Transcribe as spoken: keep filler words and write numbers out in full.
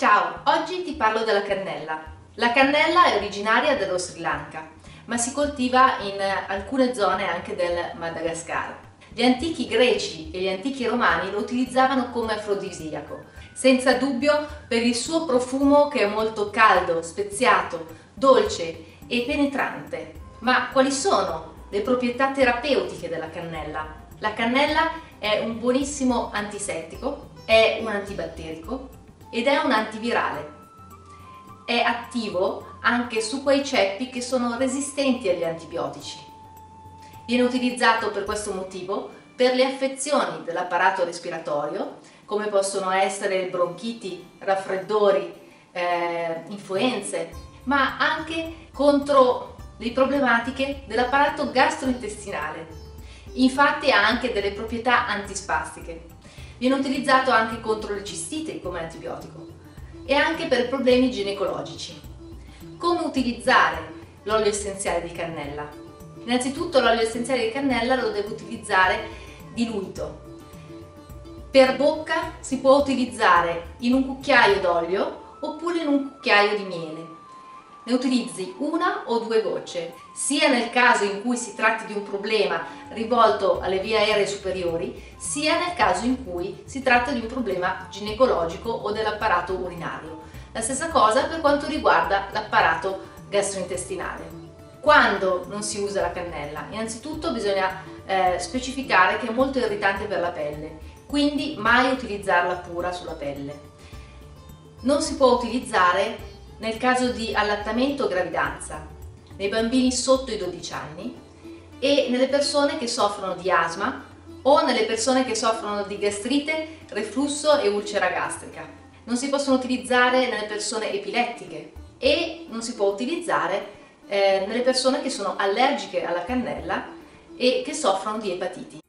Ciao, oggi ti parlo della cannella. La cannella è originaria dello Sri Lanka, ma si coltiva in alcune zone anche del Madagascar. Gli antichi greci e gli antichi romani lo utilizzavano come afrodisiaco, senza dubbio per il suo profumo che è molto caldo, speziato, dolce e penetrante. Ma quali sono le proprietà terapeutiche della cannella? La cannella è un buonissimo antisettico, è un antibatterico ed è un antivirale. È attivo anche su quei ceppi che sono resistenti agli antibiotici. Viene utilizzato per questo motivo per le affezioni dell'apparato respiratorio, come possono essere bronchiti, raffreddori, eh, influenze, ma anche contro le problematiche dell'apparato gastrointestinale. Infatti ha anche delle proprietà antispastiche. Viene utilizzato anche contro le cistiti come antibiotico e anche per problemi ginecologici. Come utilizzare l'olio essenziale di cannella? Innanzitutto l'olio essenziale di cannella lo devo utilizzare diluito. Per bocca si può utilizzare in un cucchiaio d'olio oppure in un cucchiaio di miele. Ne utilizzi una o due gocce, sia nel caso in cui si tratti di un problema rivolto alle vie aeree superiori, sia nel caso in cui si tratta di un problema ginecologico o dell'apparato urinario. La stessa cosa per quanto riguarda l'apparato gastrointestinale. Quando non si usa la cannella? Innanzitutto bisogna eh, specificare che è molto irritante per la pelle, quindi mai utilizzarla pura sulla pelle. Non si può utilizzare nel caso di allattamento o gravidanza, nei bambini sotto i dodici anni e nelle persone che soffrono di asma o nelle persone che soffrono di gastrite, reflusso e ulcera gastrica. Non si possono utilizzare nelle persone epilettiche e non si può utilizzare eh, nelle persone che sono allergiche alla cannella e che soffrono di epatiti.